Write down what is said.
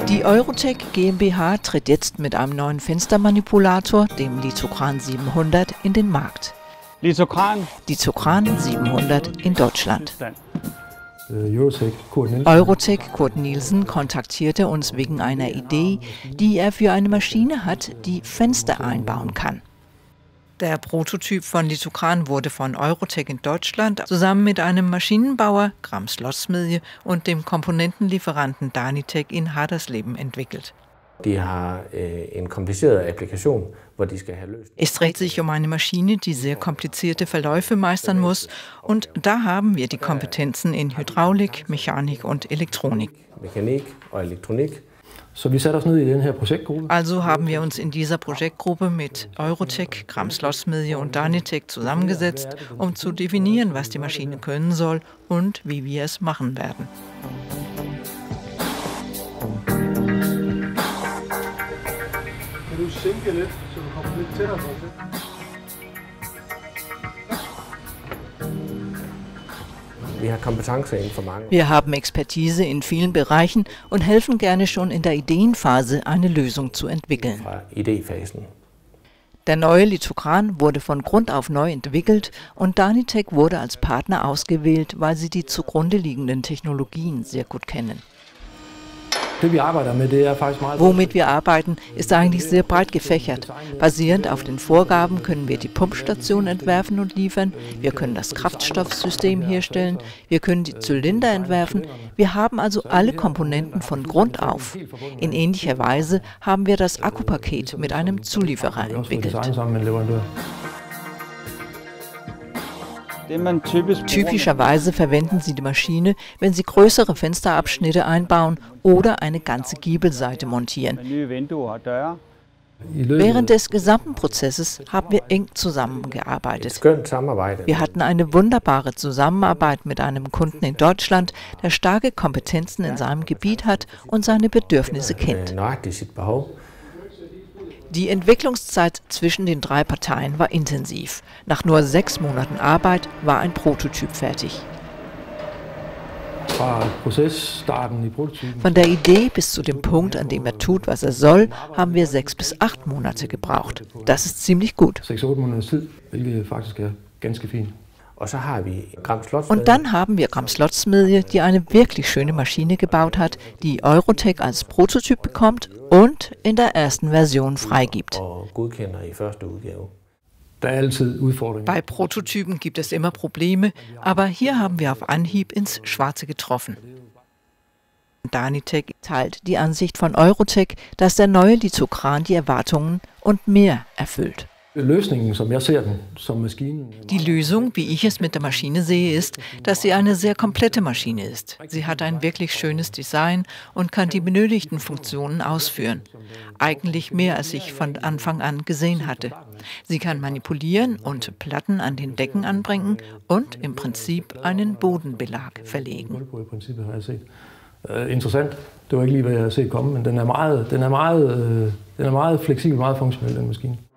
Die Eurotech GmbH tritt jetzt mit einem neuen Fenstermanipulator, dem Lizocran 700, in den Markt. Lizocran 700 in Deutschland. Eurotech Kurt Nielsen kontaktierte uns wegen einer Idee, die er für eine Maschine hat, die Fenster einbauen kann. Der Prototyp von Lizocran wurde von Eurotech in Deutschland zusammen mit einem Maschinenbauer, Gram Slotsmedje, und dem Komponentenlieferanten Danitec in Hadersleben entwickelt. Es dreht sich um eine Maschine, die sehr komplizierte Verläufe meistern muss, und da haben wir die Kompetenzen in Hydraulik, Mechanik und Elektronik. Also haben wir uns in dieser Projektgruppe mit Eurotech, Gram Slotsmedje und Danitec zusammengesetzt, um zu definieren, was die Maschine können soll und wie wir es machen werden. Wir haben Expertise in vielen Bereichen und helfen gerne schon in der Ideenphase, eine Lösung zu entwickeln. Der neue Lizocran wurde von Grund auf neu entwickelt und Danitec wurde als Partner ausgewählt, weil sie die zugrunde liegenden Technologien sehr gut kennen. Womit wir arbeiten, ist eigentlich sehr breit gefächert. Basierend auf den Vorgaben können wir die Pumpstation entwerfen und liefern, wir können das Kraftstoffsystem herstellen, wir können die Zylinder entwerfen, wir haben also alle Komponenten von Grund auf. In ähnlicher Weise haben wir das Akkupaket mit einem Zulieferer entwickelt. Typischerweise verwenden Sie die Maschine, wenn Sie größere Fensterabschnitte einbauen oder eine ganze Giebelseite montieren. Während des gesamten Prozesses haben wir eng zusammengearbeitet. Wir hatten eine wunderbare Zusammenarbeit mit einem Kunden in Deutschland, der starke Kompetenzen in seinem Gebiet hat und seine Bedürfnisse kennt. Die Entwicklungszeit zwischen den drei Parteien war intensiv. Nach nur 6 Monaten Arbeit war ein Prototyp fertig. Von der Idee bis zu dem Punkt, an dem er tut, was er soll, haben wir 6 bis 8 Monate gebraucht. Das ist ziemlich gut. Und dann haben wir Gram Slotsmedje, die eine wirklich schöne Maschine gebaut hat, die Eurotech als Prototyp bekommt und in der ersten Version freigibt. Bei Prototypen gibt es immer Probleme, aber hier haben wir auf Anhieb ins Schwarze getroffen. Danitec teilt die Ansicht von Eurotech, dass der neue Lizocran die Erwartungen und mehr erfüllt. Die Lösung, wie ich es mit der Maschine sehe, ist, dass sie eine sehr komplette Maschine ist. Sie hat ein wirklich schönes Design und kann die benötigten Funktionen ausführen. Eigentlich mehr, als ich von Anfang an gesehen hatte. Sie kann manipulieren und Platten an den Decken anbringen und im Prinzip einen Bodenbelag verlegen. Interessant. Det var ikke lige, hvad jeg havde set komme, men den er meget fleksibel, meget funktionel, den maskine.